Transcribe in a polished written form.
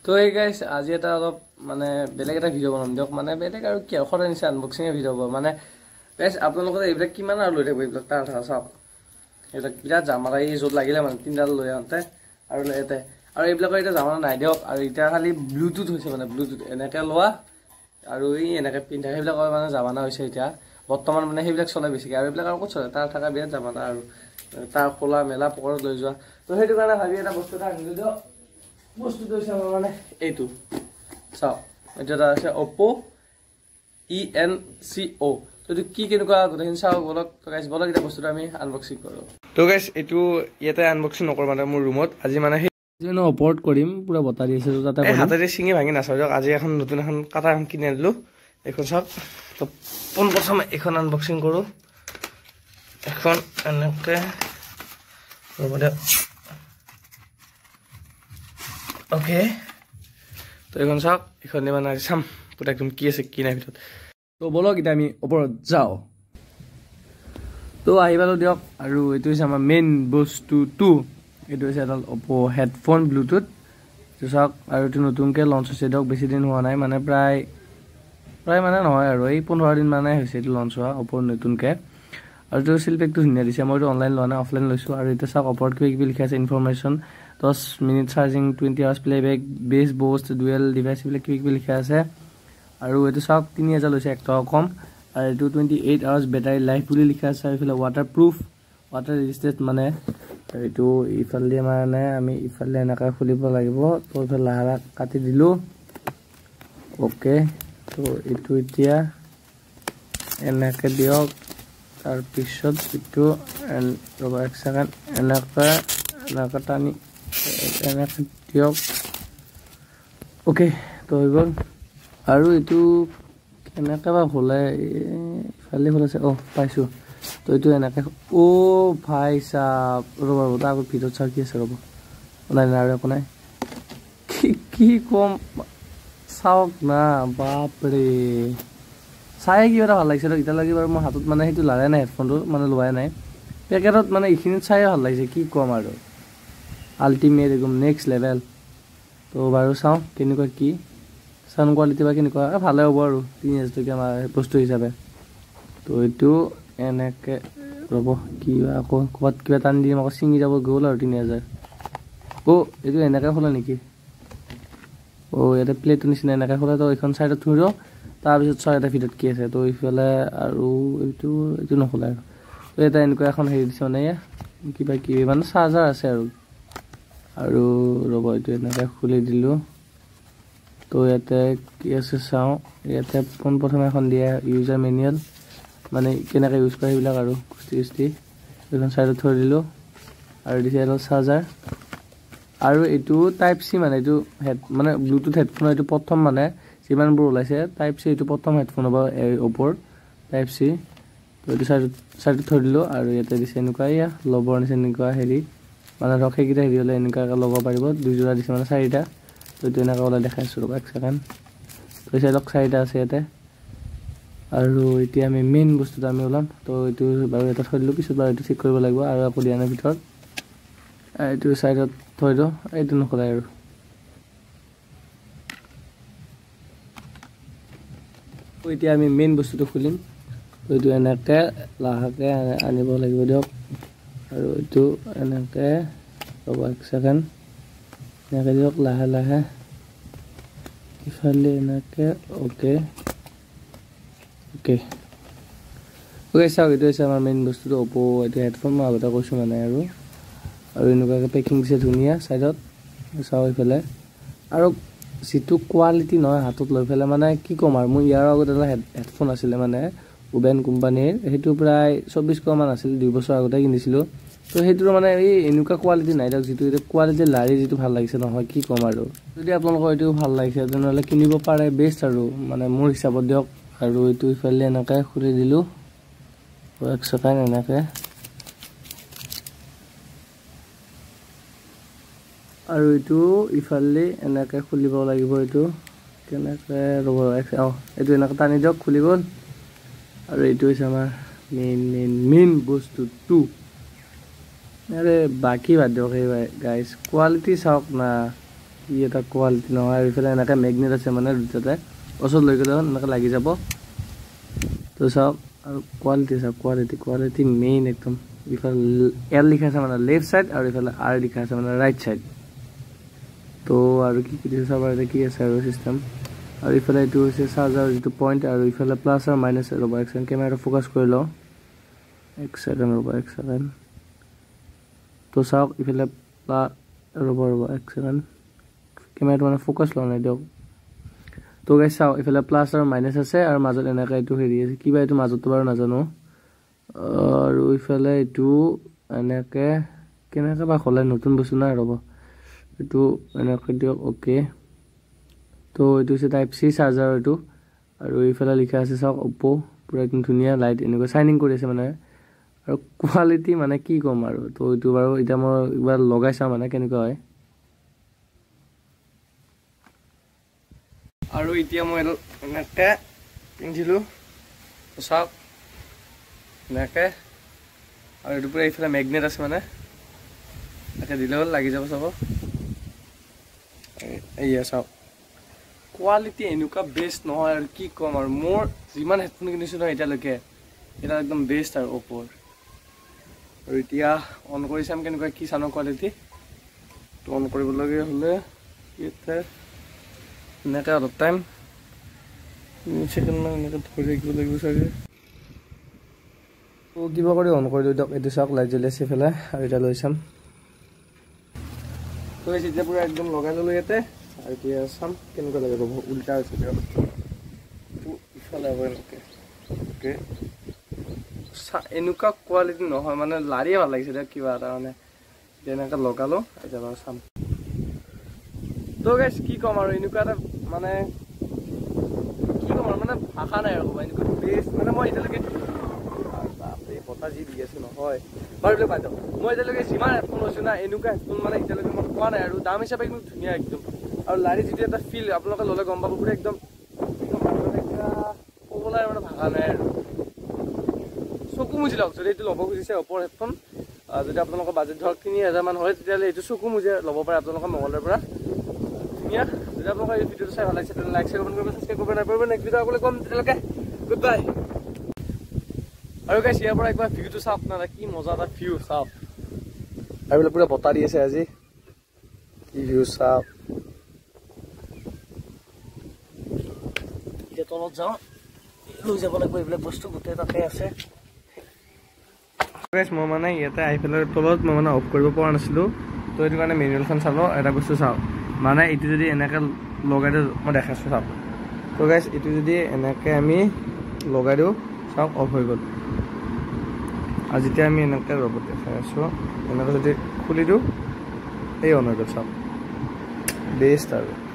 তো এই গাইছ আজি এটা অলপ মানে বেলেগ এটা ভিডিঅ' বনাম দিয়ক মানে বেলেগ আৰু কি সদায় নিচা আনবক্সিঙৰ ভিডিঅ' হ'ব মানে গাইছ আপোনালোকে এইবিলাক কিমান আৰু লৈ থাকিব এইবিলাক তাৰ কথা চাওক এইবিলাক বিৰাট জামালা এই য'ত লাগিলে মানে তিনিডাল লৈ আহোঁতে আৰু ইয়াতে আৰু এইবিলাকৰ এতিয়া জামালা নাই দিয়ক আৰু এতিয়া খালি ব্লুটুথ হৈছে মানে ব্লুটুথ এনেকৈ লোৱা আৰু এই এনেকৈ পিন্ধা সেইবিলাকৰ মানে জামানা হৈছে এতিয়া বৰ্তমান মানে সেইবিলাক চলে বেছিকৈ আৰু এইবিলাক আৰু ক'ত চলে তাৰ থকা বিৰাট জামালা আৰু তাৰ খোলা মেলা পকৰত লৈ যোৱা তো সেইটো কাৰণে ভাবি এটা বস্তু এটা আনিলোঁ দিয়ক বস্তুটো হৈছে আমাৰ মানে এইটো চাওক এইটো এটা আছে অপ্পো ENCO তো এইটো কি কেনেকুৱা গোটেইখিনি চাওক বলক গাইছ বলক এতিয়া বস্তুটো আমি আনবক্সিং কৰোঁ তো গাইছ এইটো ইয়াতে আনবক্সিং নকৰোঁ মানে মোৰ ৰুমত আজি মানে সেই ওপৰত কৰিম পুৰা বতাহ দি আছে তাতে হাতেৰে ছিঙি ভাঙি নাচাওঁ দিয়ক আজি এখন নতুন এখন কাটা এখন কিনি আনিলোঁ এইখন চাওক তো পোনপ্ৰথমে এইখন আনবক্সিং কৰোঁ এখন এনেকৈ ৰ'ব দিয়ক ওকে তো এইখন চাওক এইখন মানে আজি চাম পুৰা একদম কি আছে কি নাই ভিতৰত তো বলক এতিয়া আমি ওপৰত যাওঁ তো আহি পালোঁ দিয়ক আৰু এইটো হৈছে আমাৰ মেইন বস্তুটো এইটো হৈছে এডাল অপ্পো হেডফোন ব্লুটুথ এইটো চাওক আৰু এইটো নতুনকৈ লঞ্চ হৈছে দিয়ক বেছি দিন হোৱা নাই মানে প্ৰায় মানে নহয় আৰু এই 15 দিন মানে হৈছে এইটো লঞ্চ হোৱা অপ্পোৰ নতুনকৈ আৰু এইটো চিলপেকটো ধুনীয়া দিছে মই এইটো অনলাইন লোৱা নাই অফলাইন লৈছোঁ আৰু এতিয়া চাওক ওপৰত কিবা কিবি লিখা আছে information 10 minute charging 20 hours playback bass boost dual device এইবিলাক কিবা কিবি লিখা আছে আৰু এইটো চাওক 3000 লৈছে 1 টকা কম আৰু এইটো 28 আৱাৰ্ছ বেটাৰী লাইফ বুলি লিখা আছে আৰু এইফালে ৱাটাৰপ্ৰুফ ৱাটাৰ ৰেজিষ্টেড মানে এইটো ইফালে মানে আমি ইফালে এনেকৈ খুলিব লাগিব তো এইফালে লাহে লাহে কাটি দিলোঁ অ'কে তো এইটো এতিয়া এনেকৈ দিয়ক তাৰপিছত এইটো ৰ'ব এক ছেকেণ্ড এনেকৈ টানি এনেকৈ দিয়ক অ'কে তো হৈ গ'ল আৰু এইটো কেনেকৈ বা খোলে ইফালে খোলাইছে পাইছোঁ তো এইটো এনেকৈ ভাই চাপ ৰ'ব তাৰ আগত ভিতৰত চাওক কি আছে ৰ'ব নাই আৰু একো নাই কি কম চাওক না বাপৰে চাই কিবা এটা ভাল লাগিছে এতিয়ালৈকে বাৰু মোৰ হাতত মানে সেইটো লাগাই নাই হেডফোনটো মানে লোৱাই নাই পেকেটত মানে এইখিনিত চাই ভাল লাগিছে কি ক'ম আৰু আল্টিমেট একদম নেক্সট লেভেল তো বাৰু চাওঁ কেনেকুৱা কি চাউণ্ড কোৱালিটি বা কেনেকুৱা ভালে হ'ব আৰু 3000 টকীয়া বস্তু হিচাপে তো এইটো এনেকৈ ৰ'ব কিবা আকৌ ক'ৰবাত কিবা টানি দিম আকৌ ছিঙি যাব গ'ল আৰু 3000 এইটো এনেকৈ খোলা নেকি ইয়াতে প্লেটৰ নিচিনা এনেকৈ খোলা তো এইখন চাইডত থৈ দিওঁ তাৰপিছত চাওঁ এটা ভিতৰত কি আছে তো এইফালে আৰু এইটো নখোলা আৰু তো এটা এনেকুৱা এখন হেৰি দিছে মানে কিবা কিবি মানে চাৰ্জাৰ আছে আৰু ৰ'ব এইটো এনেকৈ খুলি দিলোঁ তো ইয়াতে কি আছে চাওঁ ইয়াতে পোনপ্ৰথমে এখন দিয়া ইউজাৰ মেনুৱেল মানে কেনেকৈ ইউজ কৰে সেইবিলাক আৰু কুস্তি এইখন চাইডত থৈ দিলোঁ আৰু দিছে এডাল চাৰ্জাৰ আৰু এইটো টাইপ চি মানে এইটো মানে ব্লুটুথ হেডফোনৰ এইটো প্ৰথম মানে যিমানবোৰ ওলাইছে টাইপ চি এইটো প্ৰথম হেডফোন হ'ব ওপৰ টাইপ চি তো এইটো চাইডত থৈ দিলোঁ আৰু ইয়াতে দিছে এনেকুৱা ল'বৰ নিচিনা এনেকুৱা হেৰি মানে ধৰক সেইকেইটা হেৰি হ'লে এনেকুৱাকৈ ল'ব পাৰিব 2 যোৰা দিছে মানে 4টা তো এইটো এনেকৈ ওলাই দেখাইছোঁ ৰ'ব এক ছেকেণ্ড তো চাইডক 4টা আছে ইয়াতে আৰু এতিয়া আমি মেইন বস্তুটো আমি ওলাম তো এইটো বাৰু এটা থৈ দিলোঁ পিছত বাৰু এইটো ঠিক কৰিব লাগিব আৰু আকৌ দিয়া নাই ভিতৰত এইটো চাইডত থৈ দিওঁ এইটো নখোলাই আৰু এতিয়া আমি মেইন বস্তুটো খুলিম তো এইটো এনেকৈ লাহেকৈ আনিব লাগিব দিয়ক আৰু এইটো এনেকৈ ৰ'ব এক ছেকেণ্ড এনেকৈ দিয়ক লাহে লাহে ইফালে এনেকৈ অ'কে চাওক এইটো হৈছে আমাৰ মেইন বস্তুটো অপ্পো এইটো হেডফোন মই আগতে কৈছোঁ মানে আৰু এনেকুৱাকৈ পেকিং দিছে ধুনীয়া চাইডত চাওক এইফালে আৰু যিটো কোৱালিটি নহয় হাতত লৈ পেলাই মানে কি ক'ম আৰু মোৰ ইয়াৰ আগত এটা হেডফোন আছিলে মানে উবেন কোম্পানীৰ সেইটো প্ৰায় 2400 মান আছিল 2 বছৰ আগতে কিনিছিলোঁ তো সেইটোৰ মানে এই এনেকুৱা কোৱালিটি নাই দিয়ক যিটো এতিয়া কোৱালিটি লাৰি যিটো ভাল লাগিছে নহয় কি ক'ম আৰু যদি আপোনালোকৰ এইটো ভাল লাগিছে তেনেহ'লে কিনিব পাৰে বেষ্ট আৰু মানে মোৰ হিচাপত দিয়ক আৰু এইটো ইফালে এনেকৈ খুলি দিলোঁ এক ছেকেণ্ড এনেকৈ আৰু এইটো ইফালে এনেকৈ খুলিব লাগিব এইটো কেনেকৈ ৰ'ব এইটো এনেকৈ টানি দিয়ক খুলি গ'ল আৰু এইটো হৈছে আমাৰ মেইন বস্তুটো আরে বাকি বাদ দিয়ক এই গাইজ কোৱালিটি চাওক না ই এটা কোৱালিটি নহয় আৰু ইফালে এনেকৈ মেগনেট আছে মানে দুটাতে ওচৰত লৈ গ'লে এনেকৈ লাগি যাব তো চাওক আৰু কোৱালিটি চাওক কোৱালিটি মেইন একদম ইফালে এল লিখা আছে মানে লেফ্ট চাইড আৰু ইফালে আৰ লিখা আছে মানে ৰাইট চাইড তো আৰু কি দিছে চাব আৰু কি আছে আৰু চিষ্টেম আৰু ইফালে এইটো হৈছে চাৰ্জাৰ যিটো পইণ্ট আৰু ইফালে প্লাছ আৰু মাইনাছ ৰ'ব এক ছেকেণ্ড কেমেৰাটো ফ'কাছ কৰি লওঁ এক ছেকেণ্ড তো চাওক ইফালে ৰ'ব এক ছেকেণ্ড কেমেৰাটো মানে ফ'কাছ লোৱা নাই দিয়ক তো গাইছ চাওক ইফালে প্লাছ আৰু মাইনাছ আছে আৰু মাজত এনেকৈ এইটো হেৰি আছে কিবা এইটো মাজতটো বাৰু নাজানো আৰু ইফালে এইটো এনেকৈ কেনেকৈ বা খোলাই নতুন বস্তু নাই ৰ'ব এইটো এনেকৈ দিয়ক অ'কে তো এইটো হৈছে টাইপ চি চাৰ্জাৰ এইটো আৰু ইফালে লিখা আছে চাওক অপ্প' পূৰা একদম ধুনীয়া লাইট এনেকৈ চাইনিং কৰি আছে মানে আৰু কোৱালিটি মানে কি ক'ম আৰু তো এইটো বাৰু এতিয়া মই এইবাৰ লগাই চাওঁ মানে কেনেকুৱা হয় আৰু এতিয়া মই এইটো এনেকৈ পিন্ধিলোঁ চাওক এনেকৈ আৰু এইটো পূৰা এইফালে মেগনেট আছে মানে এনেকৈ দিলে হ'ল লাগি যাব চাব এয়া চাওক কোৱালিটি এনেকুৱা বেষ্ট নহয় আৰু কি ক'ম আৰু মোৰ যিমান হেডফোন কিনিছোঁ নহয় এতিয়ালৈকে এটা একদম বেষ্ট আৰু অ'প'ৰ আৰু এতিয়া অন কৰি চাম কেনেকুৱা কি চানৰ কোৱালিটি তো অন কৰিবলগীয়া হ'লে ইয়াতে এনেকৈ অলপ টাইম ছেকেণ্ডমান এনেকৈ ধৰি ৰাখিব লাগিব চাগে তো কিবা কৰি অন কৰি দিয়ক এইটো চাওক লাইট জ্বলি আছে এইফালে আৰু এতিয়া লৈ চাম তো এতিয়া পূৰা একদম লগাই ল'লোঁ ইয়াতে আৰু এতিয়া চাম কেনেকুৱা লাগে ৰ'ব উল্টা হৈছে দিয়ক ইফালে হ'ব এনেকৈ অ'কে এনেকুৱা কোৱালিটি নহয় মানে লাৰিয়ে ভাল লাগিছে দিয়ক কিবা এটা মানে এনেকৈ লগালোঁ এতিয়া বাৰু চাম তো গাইছ কি ক'ম আৰু এনেকুৱা এটা মানে কি ক'ম আৰু মানে ভাষা নাই আৰু এনেকুৱা বেষ্ট মানে মই এতিয়ালৈকে বতাহ যি দি আছে নহয় বাৰু এইবিলাক বাদ দিয়ক মই এতিয়ালৈকে যিমান হেডফোন লৈছোঁ না এনেকুৱা হেডফোন মানে এতিয়ালৈকে মই পোৱা নাই আৰু দাম হিচাপে একদম ধুনীয়া একদম আৰু লাৰি যিটো এটা ফিল আপোনালোকে ল'লে গম পাব পুৰা একদম ক'বলৈ মানে ভাষা নাই আৰু চকু মুজি লওক যদি এইটো ল'ব খুজিছে অ'প'ৰ হেডফোন যদি আপোনালোকৰ বাজেট ধৰক ৩,০০০ মান হয় তেতিয়াহ'লে এইটো চকু মুজি ল'ব পাৰে আপোনালোকৰ মোবাইলৰ পৰা ধুনীয়া যদি আপোনালোকৰ এই ভিডিঅ'টো চাই ভাল লাগিছে তেতিয়াহ'লে লাইক শ্বেয়াৰ কমেণ্ট কৰিব ছাবস্ক্ৰাইব কৰিব নাপাব নেক্সট ভিডিঅ' আগলৈ ক'ম তেতিয়ালৈকে গুড বাই আৰু গাইছ ইয়াৰ পৰা একবাৰ ভিউটো চাওক আপোনালোকে কি মজা এটা ভিউ চাওক আৰু বোলে পুৰা বতাহ দি আছে আজি কি ভিউ চাওক এতিয়া তলত যাওঁ লৈ যাব লাগিব এইবিলাক বস্তু গোটেই তাতে আছে মই মানে ইয়াতে আহি পেলাই তলত মই মানে অফ কৰিব পৰা নাছিলোঁ তো এইটো কাৰণে মেনুৱেলখন চালোঁ এটা বস্তু চাওঁ মানে এইটো যদি এনেকৈ লগাই দিওঁ মই দেখাইছোঁ চাওক তো গাইছ এইটো যদি এনেকৈ আমি লগাই দিওঁ চাওক অফ হৈ গ'ল আৰু যেতিয়া আমি এনেকৈ ৰ'ব দেখাই আছোঁ এনেকৈ যদি খুলি দিওঁ এই অন হৈ গ'ল চাওক বেষ্ট আৰু